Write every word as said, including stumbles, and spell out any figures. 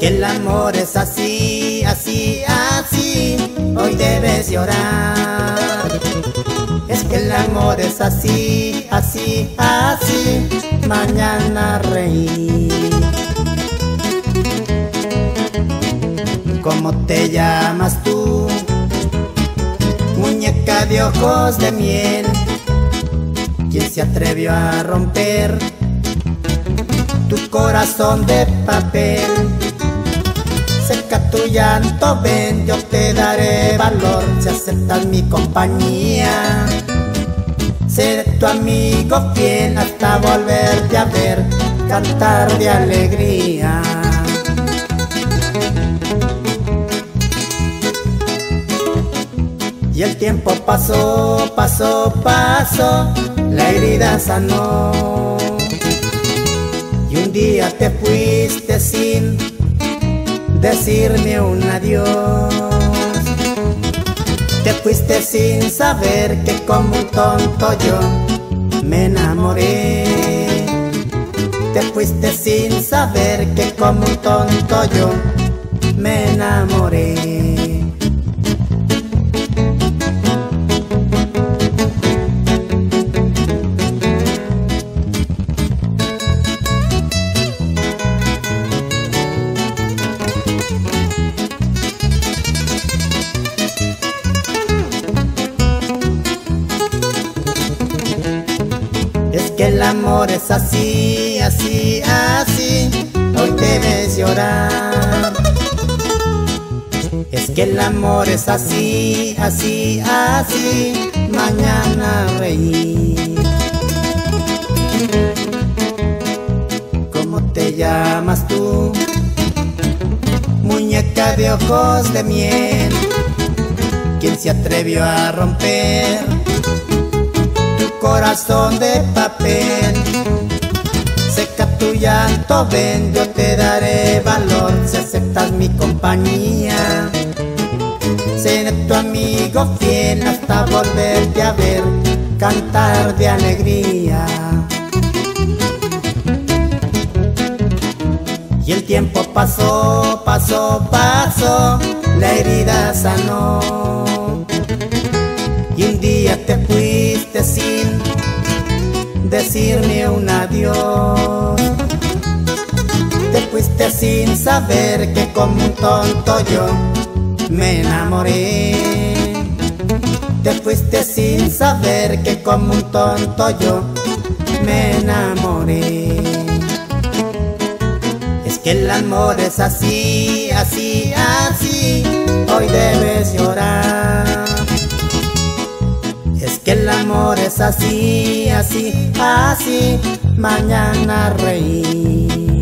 que el amor es así, así, así, hoy debes llorar. Es que el amor es así, así, así, mañana reír. ¿Cómo te llamas tú? Muñeca de ojos de miel. ¿Quién se atrevió a romper tu corazón de papel? Seca tu llanto, ven, yo te daré valor si aceptas mi compañía. Seré tu amigo fiel hasta volverte a ver, cantar de alegría. Y el tiempo pasó, pasó, pasó, la herida sanó. Y un día te fuiste sin decirme un adiós. Te fuiste sin saber que como un tonto yo me enamoré. Te fuiste sin saber que como un tonto yo me enamoré. Es que el amor es así, así, así, hoy debes llorar. Es que el amor es así, así, así, mañana reír. ¿Cómo te llamas tú? Muñeca de ojos de miel. ¿Quién se atrevió a romper corazón de papel? Seca tu llanto, ven, yo te daré valor si aceptas mi compañía. Seré tu amigo fiel hasta volverte a ver, cantar de alegría. Y el tiempo pasó, pasó, pasó, la herida sanó. Y un día te fuiste sin decirme un adiós. Te fuiste sin saber que como un tonto yo me enamoré. Te fuiste sin saber que como un tonto yo me enamoré. Es que el amor es así, así, así, hoy debes llorar. Es que el amor es así, así, así, mañana reír.